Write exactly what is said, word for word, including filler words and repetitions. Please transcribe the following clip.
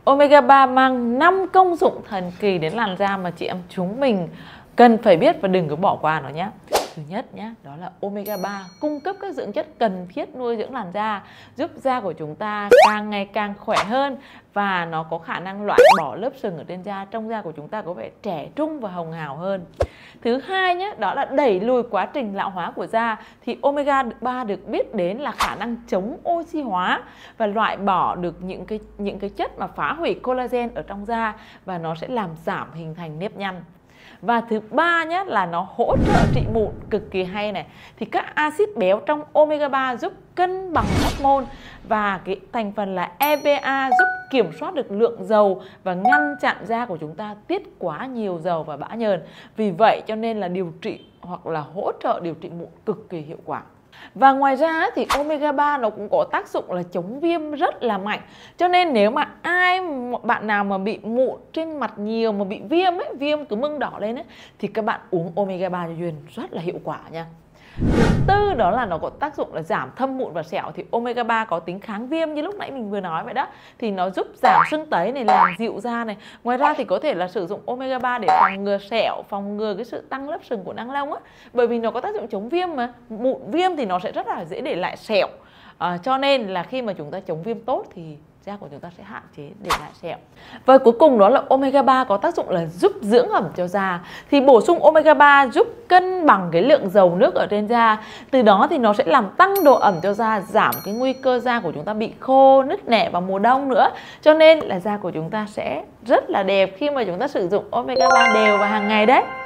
Omega ba mang năm công dụng thần kỳ đến làn da mà chị em chúng mình cần phải biết và đừng có bỏ qua nó nhé. Thứ nhất nhé, đó là Omega ba cung cấp các dưỡng chất cần thiết nuôi dưỡng làn da, giúp da của chúng ta càng ngày càng khỏe hơn và nó có khả năng loại bỏ lớp sừng ở trên da, trong da của chúng ta có vẻ trẻ trung và hồng hào hơn. Thứ hai nhé, đó là đẩy lùi quá trình lão hóa của da. Thì Omega ba được biết đến là khả năng chống oxy hóa và loại bỏ được những cái những cái chất mà phá hủy collagen ở trong da, và nó sẽ làm giảm hình thành nếp nhăn. Và thứ ba nhé, là nó hỗ trợ trị mụn cực kỳ hay này. Thì các axit béo trong Omega ba giúp cân bằng hormone, và cái thành phần là e pê a giúp kiểm soát được lượng dầu và ngăn chặn da của chúng ta tiết quá nhiều dầu và bã nhờn. Vì vậy cho nên là điều trị hoặc là hỗ trợ điều trị mụn cực kỳ hiệu quả. Và ngoài ra thì Omega ba nó cũng có tác dụng là chống viêm rất là mạnh. Cho nên nếu mà ai bạn nào mà bị mụn trên mặt nhiều, mà bị viêm ấy, viêm cứ mưng đỏ lên ấy, thì các bạn uống Omega ba cho Duyên rất là hiệu quả nha. Thứ tư đó là nó có tác dụng là giảm thâm mụn và sẹo. Thì Omega ba có tính kháng viêm như lúc nãy mình vừa nói vậy đó. Thì nó giúp giảm sưng tấy này, làm dịu da này. Ngoài ra thì có thể là sử dụng Omega ba để phòng ngừa sẹo, phòng ngừa cái sự tăng lớp sừng của nang lông á. Bởi vì nó có tác dụng chống viêm mà. Mụn viêm thì nó sẽ rất là dễ để lại sẹo. À, cho nên là khi mà chúng ta chống viêm tốt thì da của chúng ta sẽ hạn chế để lại sẹo. Và cuối cùng đó là Omega ba có tác dụng là giúp dưỡng ẩm cho da. Thì bổ sung Omega ba giúp cân bằng cái lượng dầu nước ở trên da. Từ đó thì nó sẽ làm tăng độ ẩm cho da, giảm cái nguy cơ da của chúng ta bị khô, nứt nẻ vào mùa đông nữa. Cho nên là da của chúng ta sẽ rất là đẹp khi mà chúng ta sử dụng Omega ba đều và hàng ngày đấy.